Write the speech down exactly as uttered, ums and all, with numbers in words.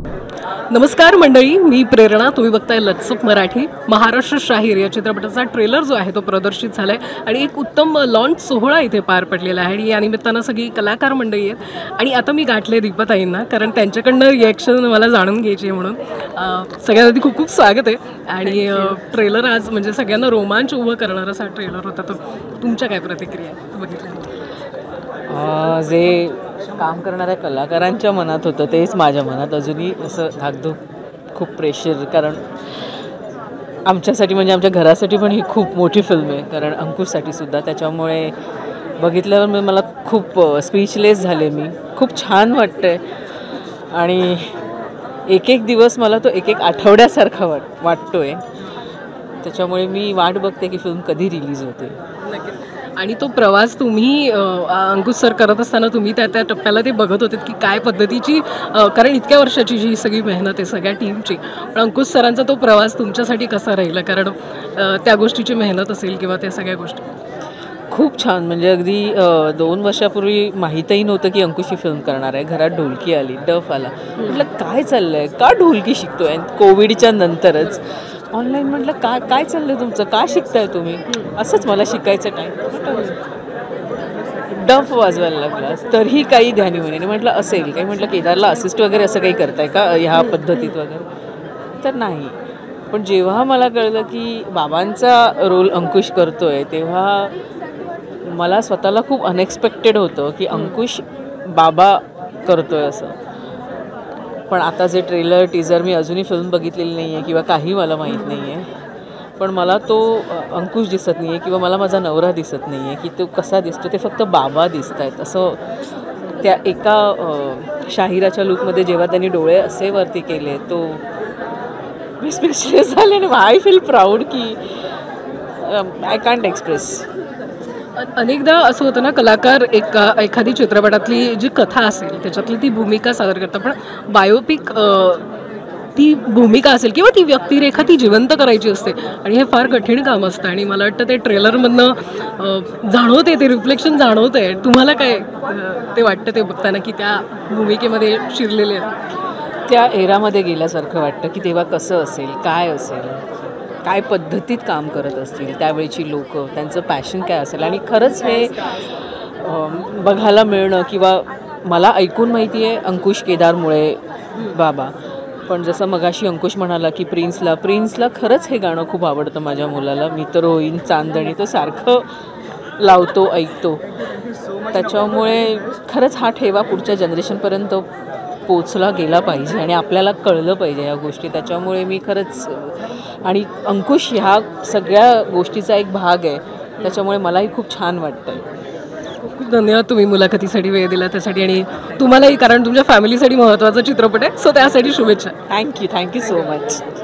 नमस्कार मंडळी, मी प्रेरणा. तुम्ही बघताय लचक मराठी. महाराष्ट्र शाहीर या चित्रपटाचा ट्रेलर जो आहे तो प्रदर्शित झाला आहे आणि एक उत्तम लॉन्च सोहळा इथे पार पडलेला आहे आणि या निमित्तानं सगळी कलाकार मंडळी आहेत आणि आता मी गाठले दीपाताईंना, कारण त्यांच्याकडनं रिॲक्शन मला जाणून घ्यायची आहे. म्हणून सगळ्यात आधी खूप खूप स्वागत आहे. आणि ट्रेलर आज म्हणजे सगळ्यांना रोमांच उभं करणारा असा ट्रेलर होता. तर तुमच्या काय प्रतिक्रिया बघितल्या? जे काम करणाऱ्या कलाकारांच्या मनात होतं तेच माझ्या मनात अजूनही असं धाकधूक, खूप प्रेशर. कारण आमच्यासाठी म्हणजे आमच्या घरासाठी पण ही खूप मोठी फिल्म आहे, कारण अंकुशसाठी सुद्धा. त्याच्यामुळे बघितल्यावर मी मला खूप स्पीचलेस झाले. मी खूप छान वाटतं आहे आणि एक एक दिवस मला तो एक एक आठवड्यासारखा वाट वाटतो आहे. त्याच्यामुळे मी वाट बघते की फिल्म कधी रिलीज होते. आणि तो प्रवास तुम्ही अंकुश सर करत असताना तुम्ही त्या त्या टप्प्याला ते बघत होते की काय पद्धतीची, कारण इतक्या वर्षाची जी सगळी मेहनत आहे सगळ्या टीमची, पण अंकुश सरांचा तो प्रवास तुमच्यासाठी कसा राहिला? कारण त्या गोष्टीची मेहनत असेल किंवा त्या सगळ्या गोष्टी. खूप छान. म्हणजे अगदी दोन वर्षापूर्वी माहीतही नव्हतं की अंकुश ही फिल्म करणार आहे. घरात ढोलकी आली, डफ आला. म्हटलं काय चाललं आहे, का ढोलकी शिकतो आहे? कोविडच्या नंतरच ऑनलाईन म्हटलं का काय चाललं आहे तुमचं, का शिकताय तुम्ही? असंच मला शिकायचं टाईम. डफ वाजवायला लागला तरीही काही ध्यानी म्हणे. म्हटलं असेल काही, म्हटलं केदारला असिस्ट वगैरे असं काही करताय का ह्या पद्धतीत वगैरे? तर नाही. पण जेव्हा मला कळलं की बाबांचा रोल अंकुश करतोय तेव्हा मला स्वतःला खूप अनएक्सपेक्टेड होतं की अंकुश बाबा करतोय असं. पण आता जे ट्रेलर टीजर, मी अजूनही फिल्म बघितलेली नाही आहे किंवा काही मला माहीत नाही आहे, पण मला तो अंकुश दिसत नाही आहे किंवा मला माझा नवरा दिसत नाही आहे की तो कसा दिसतो. ते फक्त बाबा दिसत आहेत. असं त्या एका शाहिराच्या लुकमध्ये जेव्हा त्यांनी डोळे असे वरती केले तो मी स्पेशलिस्ट झाले ना. आय फील प्राऊड की आय कांट एक्सप्रेस. अनेकदा असं होतं ना, कलाकार एक एखादी चित्रपटातली जी कथा असेल त्याच्यातली ती भूमिका सादर करतात, पण बायोपिक ती भूमिका असेल किंवा ती व्यक्तिरेखा ती जिवंत करायची असते आणि हे फार कठीण काम असतं. आणि मला वाटतं ते ट्रेलरमधनं जाणवते, ते रिफ्लेक्शन जाणवतं आहे. तुम्हाला काय ते वाटतं ते बघताना की त्या भूमिकेमध्ये शिरलेले त्या एरामध्ये गेल्यासारखं वाटतं की तेव्हा कसं असेल, काय असेल, काय पद्धतीत काम करत असतील त्यावेळीची लोक, त्यांचं पॅशन काय असेल. आणि खरंच हे बघायला मिळणं, किंवा मला ऐकून माहिती आहे अंकुश केदारमुळे बाबा, पण जसं मगाशी अंकुश म्हणाला की प्रिन्सला प्रिन्सला खरंच हे गाणं खूप आवडतं माझ्या मुलाला. मी तर होईन चांदणी, तो सारखं लावतो, ऐकतो. त्याच्यामुळे खरंच हा ठेवा पुढच्या जनरेशनपर्यंत पोचला गेला पाहिजे आणि आपल्याला कळलं पाहिजे ह्या गोष्टी. त्याच्यामुळे मी खरंच, आणि अंकुश ह्या सगळ्या गोष्टीचा एक भाग आहे, त्याच्यामुळे मलाही खूप छान वाटतं. खूप धन्यवाद तुम्ही मुलाखतीसाठी वेळ दिला त्यासाठी, आणि तुम्हालाही, कारण तुमच्या फॅमिलीसाठी महत्त्वाचा चित्रपट आहे, सो त्यासाठी शुभेच्छा. Thank you thank you so much.